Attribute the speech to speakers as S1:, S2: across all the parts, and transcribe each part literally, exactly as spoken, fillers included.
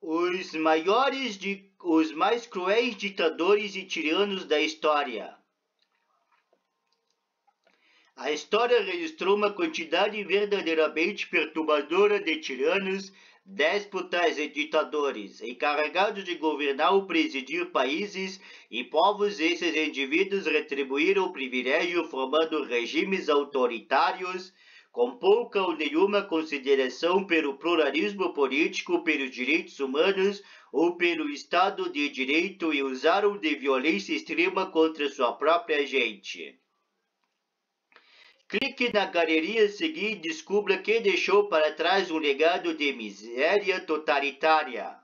S1: os maiores, de, os mais cruéis ditadores e tiranos da história. A história registrou uma quantidade verdadeiramente perturbadora de tiranos, déspotas e ditadores, encarregados de governar ou presidir países e povos. Esses indivíduos retribuíram o privilégio formando regimes autoritários, com pouca ou nenhuma consideração pelo pluralismo político, pelos direitos humanos ou pelo Estado de Direito, e usaram de violência extrema contra sua própria gente. Clique na galeria a seguir e descubra quem deixou para trás um legado de miséria totalitária.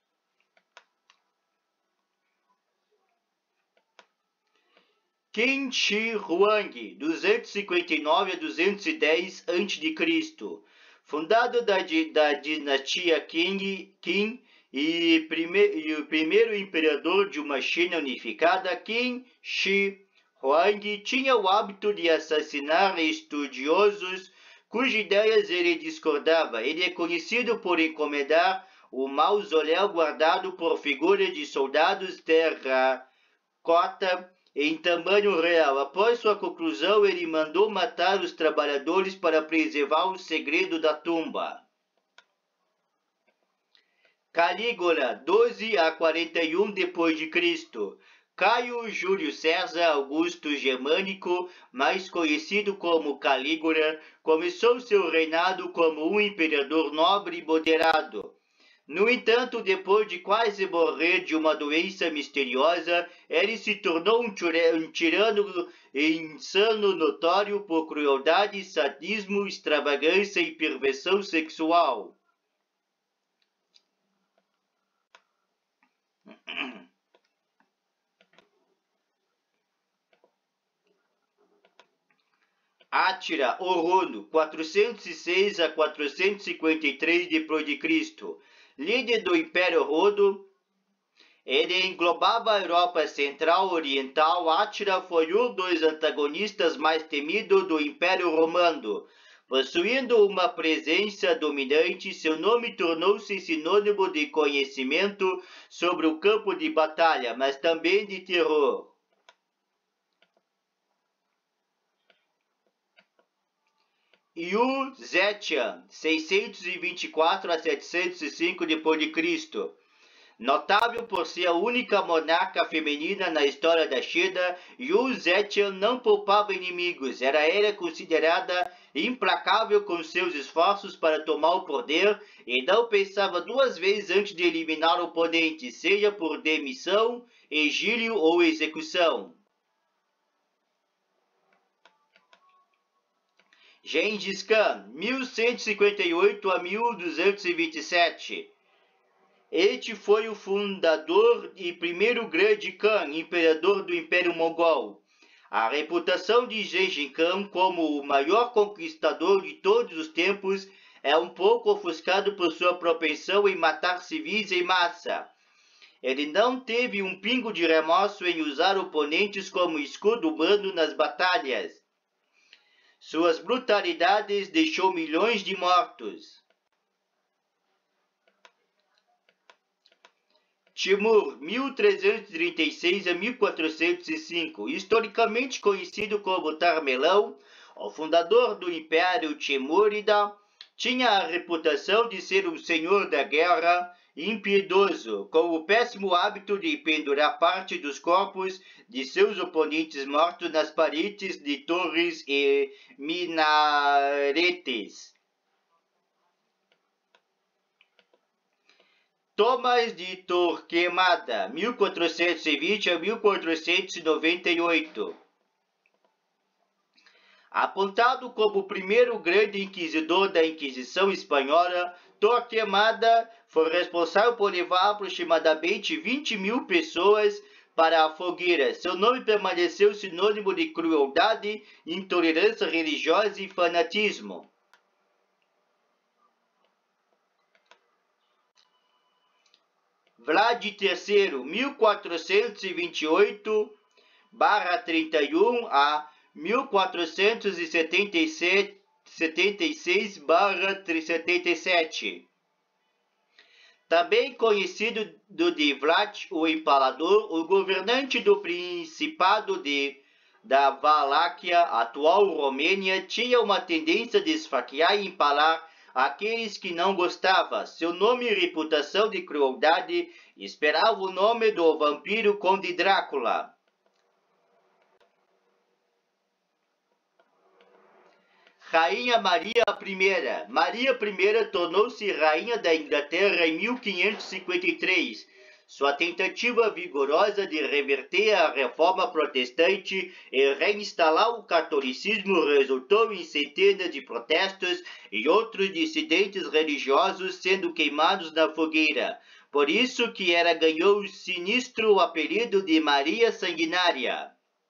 S1: Qin Shi Huang, duzentos e cinquenta e nove a duzentos e dez antes de Cristo, fundado da, da dinastia Qing, Qin e, prime, e o primeiro imperador de uma China unificada. Qin Shi Huang tinha o hábito de assassinar estudiosos cujas ideias ele discordava. Ele é conhecido por encomendar o mausoléu guardado por figuras de soldados terracota em tamanho real. Após sua conclusão, ele mandou matar os trabalhadores para preservar o segredo da tumba. Calígula, doze a quarenta e um depois de Cristo. Caio Júlio César Augusto Germânico, mais conhecido como Calígula, começou seu reinado como um imperador nobre e moderado. No entanto, depois de quase morrer de uma doença misteriosa, ele se tornou um tirano insano notório por crueldade, sadismo, extravagância e perversão sexual. Átila Orono, quatrocentos e seis a quatrocentos e cinquenta e três depois de Cristo, líder do Império Rodo. Ele englobava a Europa Central Oriental. Átila foi um dos antagonistas mais temidos do Império Romano. Possuindo uma presença dominante, seu nome tornou-se sinônimo de conhecimento sobre o campo de batalha, mas também de terror. Yu Zetian, seiscentos e vinte e quatro a setecentos e cinco depois de Cristo. Notável por ser a única monarca feminina na história da China, Yu Zetian não poupava inimigos. Era ela considerada implacável com seus esforços para tomar o poder e não pensava duas vezes antes de eliminar o oponente, seja por demissão, exílio ou execução. Gengis Khan, mil cento e cinquenta e oito a mil duzentos e vinte e sete. Este foi o fundador e primeiro grande Khan, imperador do Império Mongol. A reputação de Gengis Khan como o maior conquistador de todos os tempos é um pouco ofuscado por sua propensão em matar civis em massa. Ele não teve um pingo de remorso em usar oponentes como escudo humano nas batalhas. Suas brutalidades deixou milhões de mortos. Timur, mil trezentos e trinta e seis a mil quatrocentos e cinco, historicamente conhecido como Tamerlão, o fundador do Império Timúrida, tinha a reputação de ser um senhor da guerra impiedoso, com o péssimo hábito de pendurar parte dos corpos de seus oponentes mortos nas paredes de torres e minaretes. Thomas de Torquemada, mil quatrocentos e vinte a mil quatrocentos e noventa e oito. Apontado como o primeiro grande inquisidor da Inquisição Espanhola, Torquemada foi responsável por levar aproximadamente vinte mil pessoas para a fogueira. Seu nome permaneceu sinônimo de crueldade, intolerância religiosa e fanatismo. Vlad terceiro, mil quatrocentos e vinte e oito a trinta e um a mil quatrocentos e setenta e seis a setenta e sete. também conhecido de Vlad o Impalador, o governante do Principado de, da Valáquia, atual Romênia, tinha uma tendência de esfaquear e empalar aqueles que não gostava. Seu nome e reputação de crueldade esperava o nome do vampiro Conde Drácula. Rainha Maria I. Maria I tornou-se rainha da Inglaterra em mil quinhentos e cinquenta e três. Sua tentativa vigorosa de reverter a reforma protestante e reinstalar o catolicismo resultou em centenas de protestos e outros dissidentes religiosos sendo queimados na fogueira. Por isso que ela ganhou o sinistro apelido de Maria Sanguinária.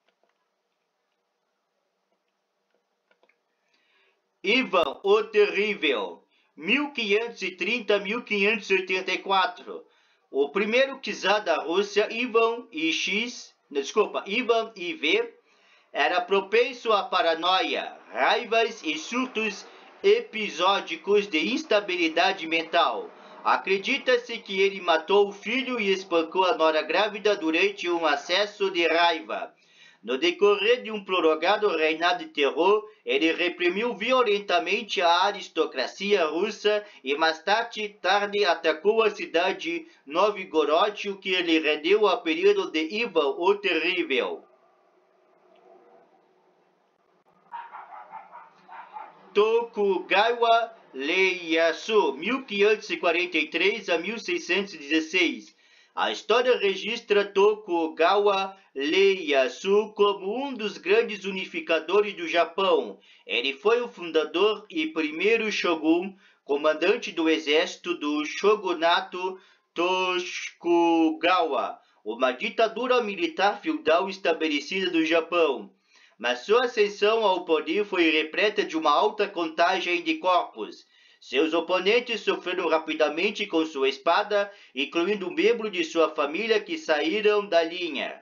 S1: Ivan o Terrível, mil quinhentos e trinta a mil quinhentos e oitenta e quatro. O primeiro czar da Rússia, Ivan I X, desculpa, Ivan I V, era propenso à paranoia, raivas e surtos episódicos de instabilidade mental. Acredita-se que ele matou o filho e espancou a nora grávida durante um acesso de raiva. No decorrer de um prolongado reinado de terror, ele reprimiu violentamente a aristocracia russa e mais tarde, tarde atacou a cidade de Novgorod, o que lhe rendeu o apelido de Ivan o Terrível. Tokugawa Ieyasu, mil quinhentos e quarenta e três a mil seiscentos e dezesseis. A história registra Tokugawa Ieyasu como um dos grandes unificadores do Japão. Ele foi o fundador e primeiro shogun, comandante do exército do shogunato Tokugawa, uma ditadura militar feudal estabelecida no Japão. Mas sua ascensão ao poder foi repleta de uma alta contagem de corpos. Seus oponentes sofreram rapidamente com sua espada, incluindo membros de sua família que saíram da linha.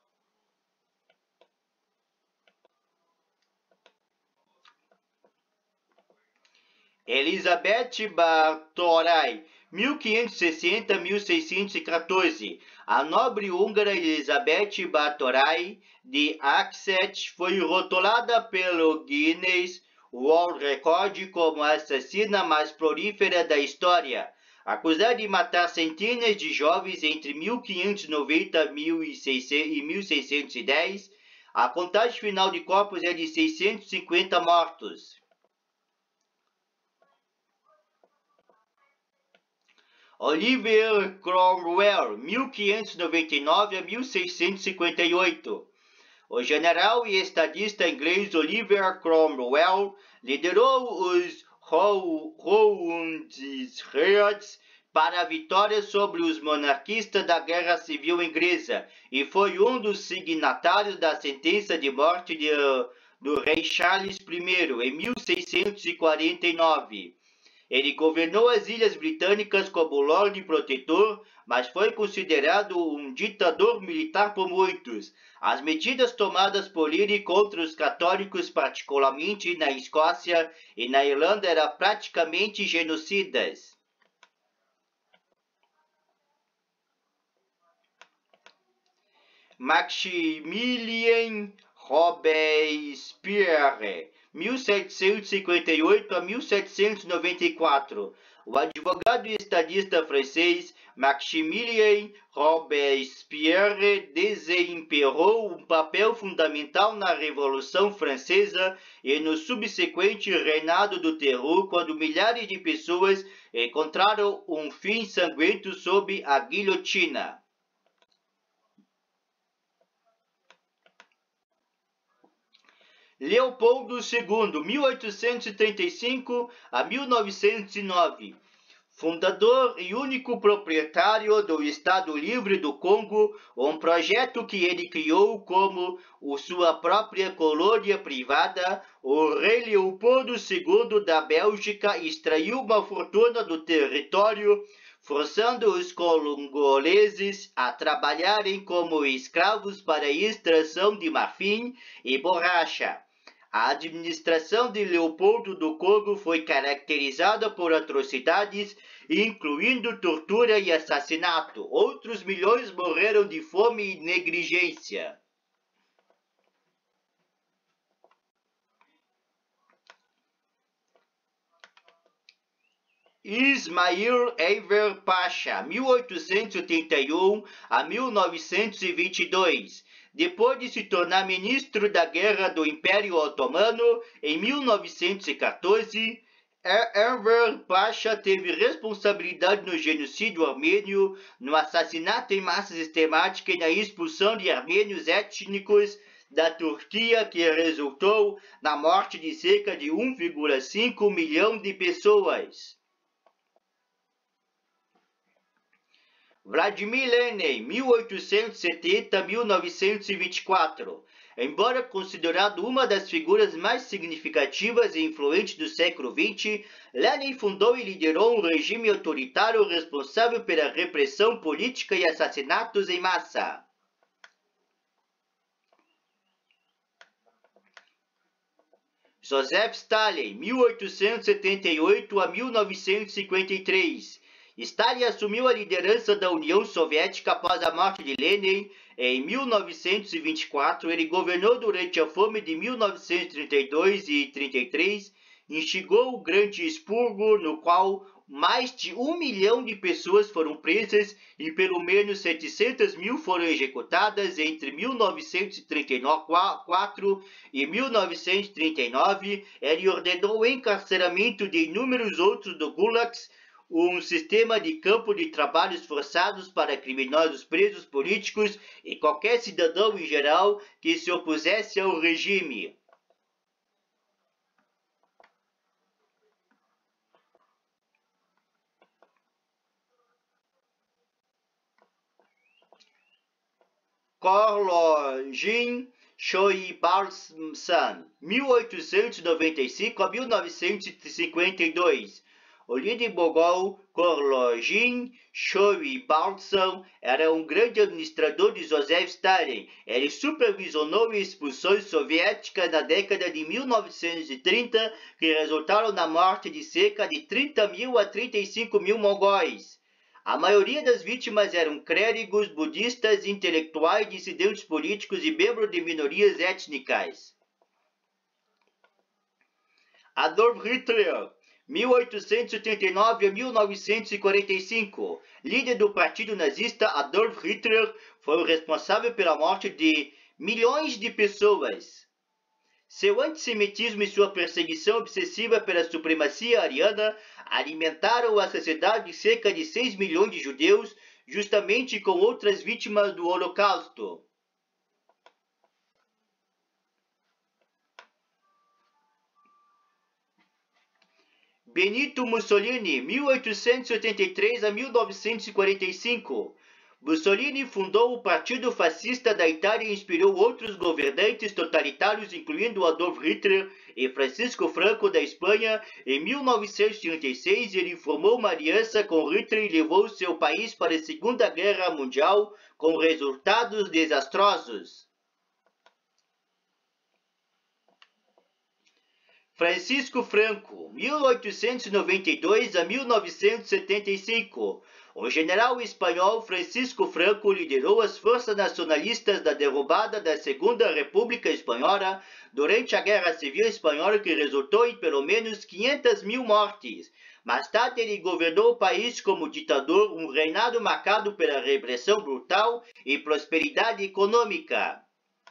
S1: Elizabeth Báthory, mil quinhentos e sessenta a mil seiscentos e quatorze. A nobre húngara Elizabeth Báthory de Axet foi rotulada pelo Guinness World Record como a assassina mais prolífera da história. Acusada de matar centenas de jovens entre mil quinhentos e noventa e mil seiscentos e dez, a contagem final de corpos é de seiscentos e cinquenta mortos. Oliver Cromwell, mil quinhentos e noventa e nove a mil seiscentos e cinquenta e oito. O general e estadista inglês Oliver Cromwell liderou os Roundheads para a vitória sobre os monarquistas da Guerra Civil Inglesa e foi um dos signatários da sentença de morte de, do rei Charles I em mil seiscentos e quarenta e nove. Ele governou as Ilhas Britânicas como Lorde Protetor, mas foi considerado um ditador militar por muitos. As medidas tomadas por ele contra os católicos, particularmente na Escócia e na Irlanda, eram praticamente genocidas. Maximilien Robespierre, mil setecentos e cinquenta e oito a mil setecentos e noventa e quatro. O advogado e estadista francês Maximilien Robespierre desempenhou um papel fundamental na Revolução Francesa e no subsequente reinado do terror, quando milhares de pessoas encontraram um fim sanguento sob a guilhotina. Leopoldo segundo, mil oitocentos e trinta e cinco a mil novecentos e nove. Fundador e único proprietário do Estado Livre do Congo, um projeto que ele criou como sua própria colônia privada, o rei Leopoldo segundo da Bélgica extraiu uma fortuna do território, forçando os congoleses a trabalharem como escravos para a extração de marfim e borracha. A administração de Leopoldo do Coro foi caracterizada por atrocidades, incluindo tortura e assassinato. Outros milhões morreram de fome e negligência. Ismail Enver Pasha, mil oitocentos e oitenta e um a mil novecentos e vinte e dois. Depois de se tornar ministro da Guerra do Império Otomano em mil novecentos e quatorze, Enver Pasha teve responsabilidade no genocídio armênio, no assassinato em massa sistemática e na expulsão de armênios étnicos da Turquia, que resultou na morte de cerca de um vírgula cinco milhão de pessoas. Vladimir Lenin, mil oitocentos e setenta a mil novecentos e vinte e quatro. Embora considerado uma das figuras mais significativas e influentes do século vinte, Lenin fundou e liderou um regime autoritário responsável pela repressão política e assassinatos em massa. Joseph Stalin, mil oitocentos e setenta e oito a mil novecentos e cinquenta e três. Stalin assumiu a liderança da União Soviética após a morte de Lenin em mil novecentos e vinte e quatro. Ele governou durante a fome de mil novecentos e trinta e dois e trinta e três, instigou o Grande Expurgo, no qual mais de um milhão de pessoas foram presas e pelo menos setecentas mil foram executadas entre mil novecentos e trinta e quatro e mil novecentos e trinta e nove. Ele ordenou o encarceramento de inúmeros outros do Gulags, um sistema de campo de trabalhos forçados para criminosos presos políticos e qualquer cidadão em geral que se opusesse ao regime. Korolev Choibalsan, mil oitocentos e noventa e cinco a mil novecentos e cinquenta e dois. O líder mogol Korolev Choibalsan era um grande administrador de Joseph Stalin. Ele supervisionou expulsões soviéticas na década de mil novecentos e trinta, que resultaram na morte de cerca de trinta mil a trinta e cinco mil mongóis. A maioria das vítimas eram clérigos, budistas, intelectuais, dissidentes políticos e membros de minorias étnicas. Adolf Hitler, mil oitocentos e oitenta e nove a mil novecentos e quarenta e cinco. Líder do partido nazista, Adolf Hitler foi o responsável pela morte de milhões de pessoas. Seu antissemitismo e sua perseguição obsessiva pela supremacia ariana alimentaram a sociedade de cerca de seis milhões de judeus, justamente com outras vítimas do Holocausto. Benito Mussolini, mil oitocentos e oitenta e três a mil novecentos e quarenta e cinco. Mussolini fundou o Partido Fascista da Itália e inspirou outros governantes totalitários, incluindo Adolf Hitler e Francisco Franco da Espanha. Em mil novecentos e trinta e seis, ele formou uma aliança com Hitler e levou seu país para a Segunda Guerra Mundial, com resultados desastrosos. Francisco Franco, mil oitocentos e noventa e dois a mil novecentos e setenta e cinco. O general espanhol Francisco Franco liderou as forças nacionalistas da derrubada da Segunda República Espanhola durante a Guerra Civil Espanhola, que resultou em pelo menos quinhentas mil mortes. Mais tarde, ele governou o país como ditador, um reinado marcado pela repressão brutal e prosperidade econômica.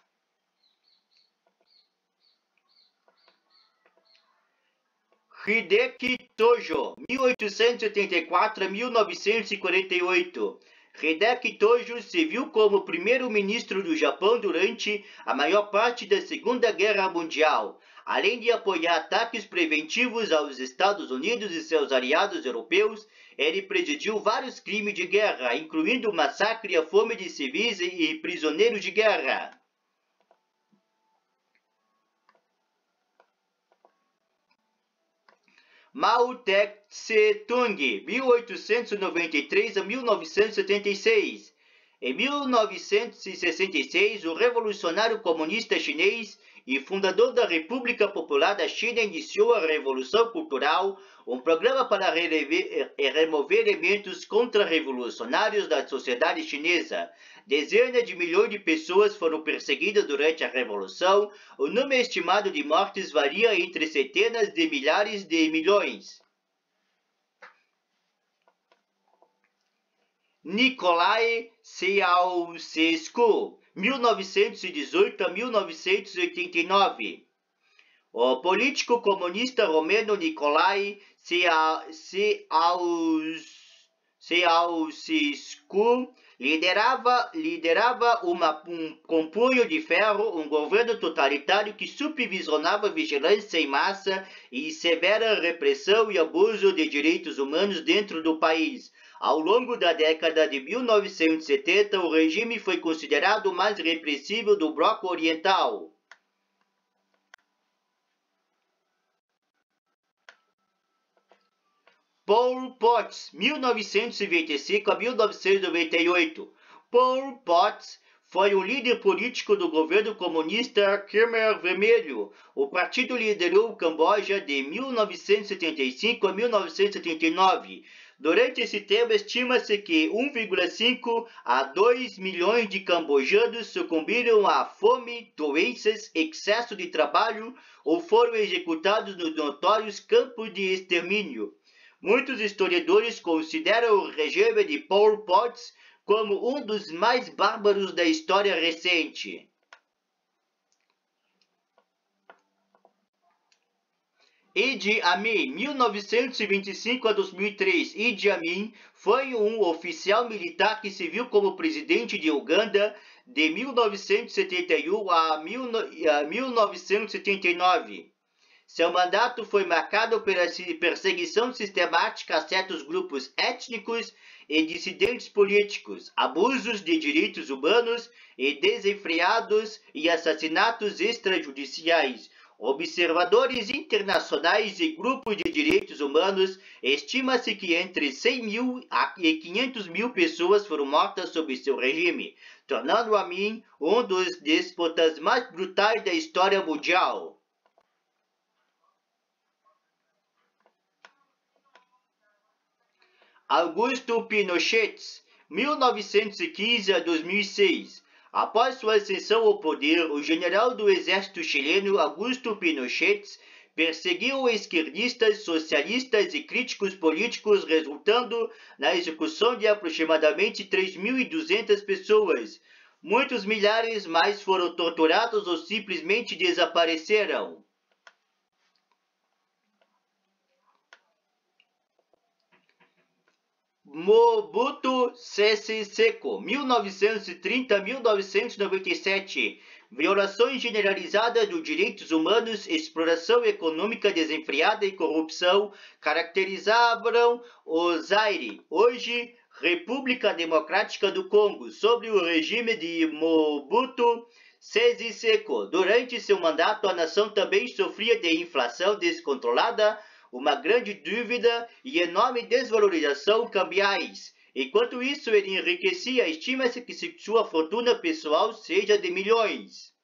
S1: Hideki Tojo, mil oitocentos e oitenta e quatro a mil novecentos e quarenta e oito. Hideki Tojo se viu como primeiro-ministro do Japão durante a maior parte da Segunda Guerra Mundial. Além de apoiar ataques preventivos aos Estados Unidos e seus aliados europeus, ele presidiu vários crimes de guerra, incluindo o massacre e a fome de civis e prisioneiros de guerra. Mao Tse-tung, mil oitocentos e noventa e três a mil novecentos e setenta e seis. Em mil novecentos e sessenta e seis, o revolucionário comunista chinês e fundador da República Popular da China, iniciou a Revolução Cultural, um programa para remover elementos contra-revolucionários da sociedade chinesa. Dezenas de milhões de pessoas foram perseguidas durante a Revolução. O número estimado de mortes varia entre centenas de milhares de milhões. Nicolae Ceausescu, mil novecentos e dezoito a mil novecentos e oitenta e nove. O político comunista romeno Nicolae Ceausescu liderava, liderava uma, um, com punho de ferro um governo totalitário que supervisionava vigilância em massa e severa repressão e abuso de direitos humanos dentro do país. Ao longo da década de mil novecentos e setenta, o regime foi considerado o mais repressivo do bloco oriental. Pol Pot, mil novecentos e vinte e cinco a mil novecentos e noventa e oito. Pol Pot foi um líder político do governo comunista Khmer Vermelho. O partido liderou o Camboja de mil novecentos e setenta e cinco a mil novecentos e setenta e nove. Durante esse tempo, estima-se que um vírgula cinco a dois milhões de cambojanos sucumbiram à fome, doenças, excesso de trabalho ou foram executados nos notórios campos de extermínio. Muitos historiadores consideram o regime de Pol Pot como um dos mais bárbaros da história recente. Idi Amin, mil novecentos e vinte e cinco a dois mil e três. Idi Amin foi um oficial militar que serviu como presidente de Uganda de mil novecentos e setenta e um a mil novecentos e setenta e nove. Seu mandato foi marcado pela perseguição sistemática a certos grupos étnicos e dissidentes políticos, abusos de direitos humanos e desenfreados e assassinatos extrajudiciais. Observadores internacionais e grupos de direitos humanos estima-se que entre cem mil e quinhentas mil pessoas foram mortas sob seu regime, tornando Amin um dos déspotas mais brutais da história mundial. Augusto Pinochet, mil novecentos e quinze a dois mil e seis. Após sua ascensão ao poder, o general do exército chileno Augusto Pinochet perseguiu esquerdistas, socialistas e críticos políticos, resultando na execução de aproximadamente três mil e duzentas pessoas. Muitos milhares mais foram torturados ou simplesmente desapareceram. Mobutu Sese Seko, mil novecentos e trinta a mil novecentos e noventa e sete. Violações generalizadas dos direitos humanos, exploração econômica desenfreada e corrupção caracterizavam o Zaire, hoje República Democrática do Congo, sob o regime de Mobutu Sese Seko. Durante seu mandato, a nação também sofria de inflação descontrolada, uma grande dívida e enorme desvalorização cambiais. Enquanto isso, ele enriquecia, estima-se que sua fortuna pessoal seja de milhões.